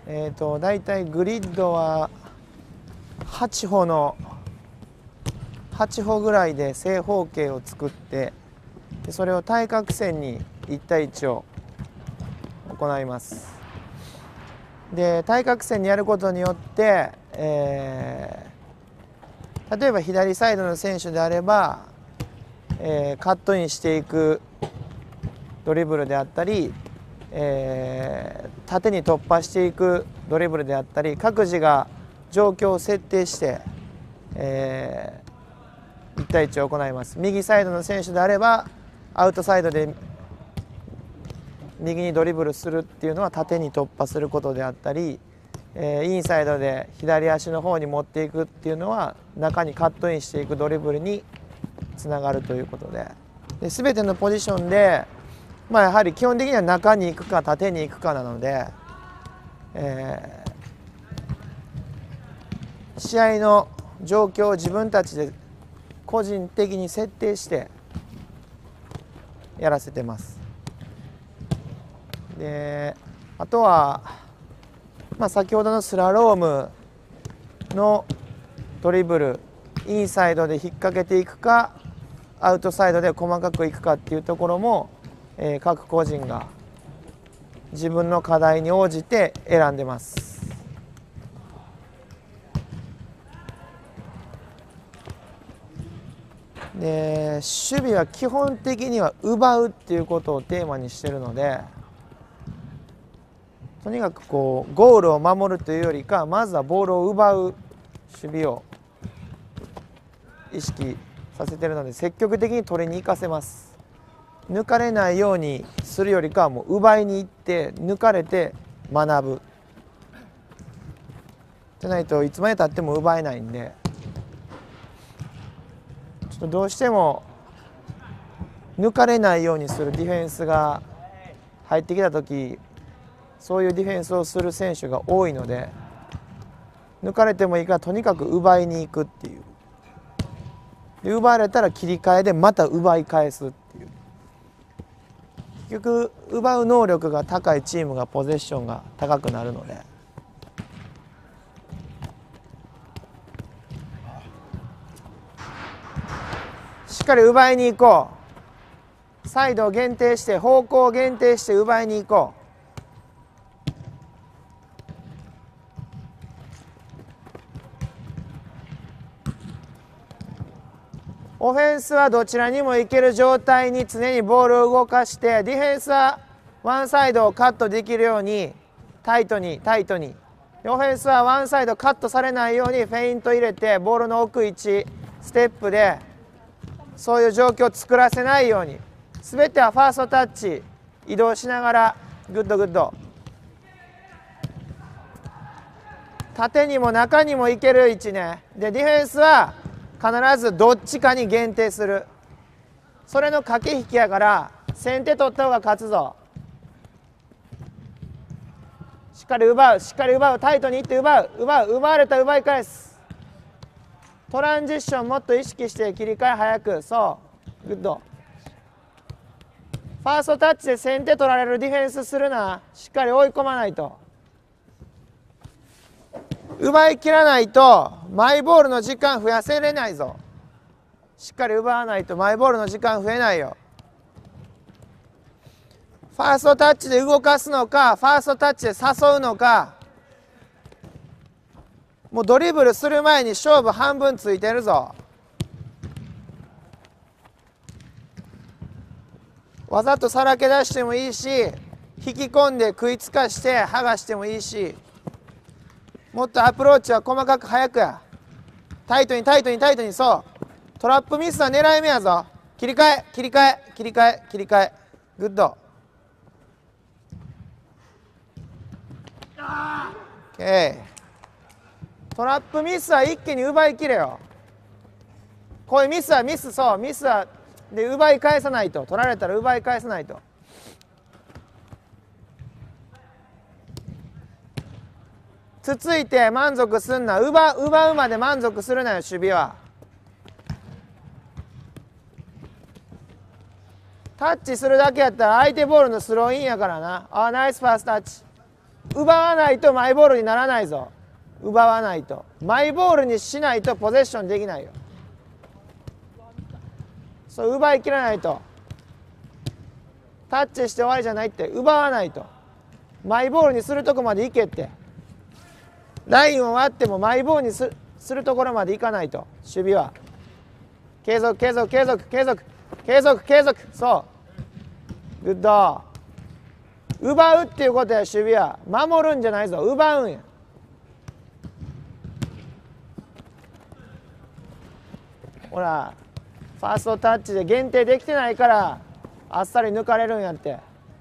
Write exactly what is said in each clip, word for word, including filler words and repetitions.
えーと、だいたいグリッドははち歩のはち歩ぐらいで正方形を作って、でそれを対角線にいち対いちを行います。で対角線にやることによって、えー、例えば左サイドの選手であれば、えー、カットインしていくドリブルであったり、えー、縦に突破していくドリブルであったり、各自が状況を設定して、えー、いち対いちを行います。右サイドの選手であればアウトサイドで右にドリブルするっていうのは縦に突破することであったり、えー、インサイドで左足の方に持っていくっていうのは中にカットインしていくドリブルにつながるということで、で全てのポジションで、まあ、やはり基本的には中に行くか縦に行くかなので、えー、試合の状況を自分たちで個人的に設定してやらせてます。であとは、まあ、先ほどのスラロームのドリブル、インサイドで引っ掛けていくかアウトサイドで細かくいくかっていうところも、えー、各個人が自分の課題に応じて選んでます。で守備は基本的には奪うっていうことをテーマにしてるので、とにかくこうゴールを守るというよりか、まずはボールを奪う守備を意識させてるので、積極的に取りに行かせます。抜かれないようにするよりかはもう奪いに行って抜かれて学ぶじゃないといつまでたっても奪えないんで、ちょっとどうしても抜かれないようにするディフェンスが入ってきた時、そういうディフェンスをする選手が多いので、抜かれてもいいからとにかく奪いに行くっていう、で奪われたら切り替えでまた奪い返すっていう、結局奪う能力が高いチームがポゼッションが高くなるので、しっかり奪いに行こう。サイドを限定して方向を限定して奪いに行こう。オフェンスはどちらにも行ける状態に常にボールを動かして、ディフェンスはワンサイドをカットできるようにタイトにタイトに、オフェンスはワンサイドカットされないようにフェイント入れてボールの置く位置ステップでそういう状況を作らせないように、全てはファーストタッチ移動しながらグッドグッド、縦にも中にも行ける位置ね。でディフェンスは必ずどっちかに限定する、それの駆け引きやから先手取った方が勝つぞ。しっかり奪う、しっかり奪う、タイトにいって奪う奪う、奪われたら奪い返す。トランジッションもっと意識して切り替え早く、そうグッド。ファーストタッチで先手取られるディフェンスするな、しっかり追い込まないと。奪い切らないとマイボールの時間増やせれないぞ。しっかり奪わないとマイボールの時間増えないよ。ファーストタッチで動かすのか、ファーストタッチで誘うのか、もうドリブルする前に勝負半分ついてるぞ。わざとさらけ出してもいいし、引き込んで食いつかして剥がしてもいいし、もっとアプローチは細かく早くや。タイトにタイトにタイトに、そうトラップミスは狙い目やぞ。切り替え切り替え切り替え切り替え、グッド。 OK。 トラップミスは一気に奪いきれよ。こういうミスはミス、そうミスはで奪い返さないと、取られたら奪い返さないと。つついて満足すんな、奪う奪うまで満足するなよ。守備はタッチするだけやったら相手ボールのスローインやからな。あ、ナイスファーストタッチ。 奪わないとマイボールにならないぞ。奪わないとマイボールにしないとポゼッションできないよ。そう奪いきらないと。タッチして終わりじゃないって。奪わないとマイボールにするとこまで行けって。ラインを割ってもマイボールにすするところまで行かないと。守備は継続継続継続継続継続継続。そうグッド。奪うっていうことや。守備は守るんじゃないぞ、奪うんや。ほらファーストタッチで限定できてないからあっさり抜かれるんやって。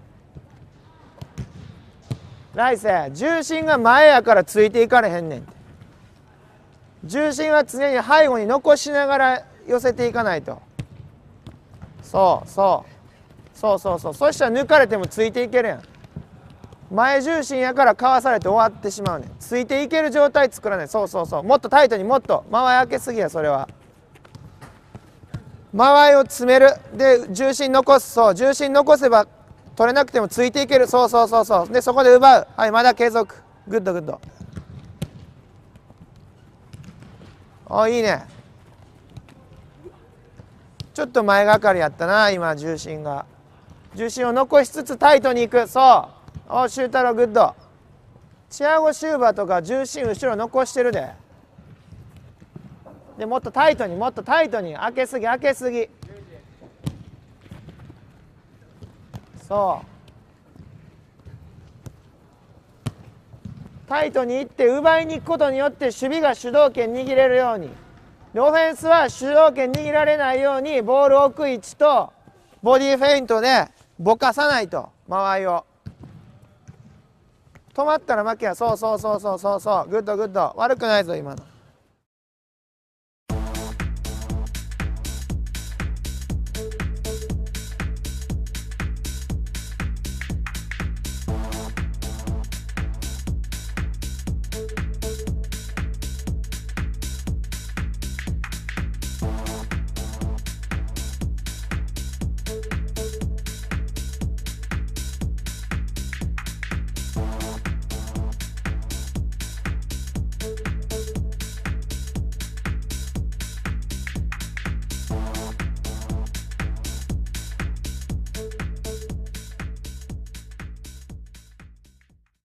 来世重心が前やからついていかれへんねんて。重心は常に背後に残しながら寄せていかないと。そうそうそうそうそう。そしたら抜かれてもついていけるやん。前重心やからかわされて終わってしまうねん。ついていける状態作らない。そうそうそう。もっとタイトにもっと間合い開けすぎや。それは間合いを詰める。で重心残す。そう重心残せば取れなくてもついていける。そうそうそうそう。でそこで奪う。はいまだ継続。グッドグッド。あいいね。ちょっと前がかりやったな今。重心が重心を残しつつタイトにいく。そうおシュータログッド。チアゴ・シューバーとか重心後ろ残してるで。でもっとタイトにもっとタイトに。開けすぎ開けすぎ。そうタイトにいって奪いに行くことによって守備が主導権握れるように。でオフェンスは主導権握られないようにボールを置く位置とボディフェイントでぼかさないと。間合いを止まったら負けや。そうそうそうそうそうそう。グッドグッド。悪くないぞ今の。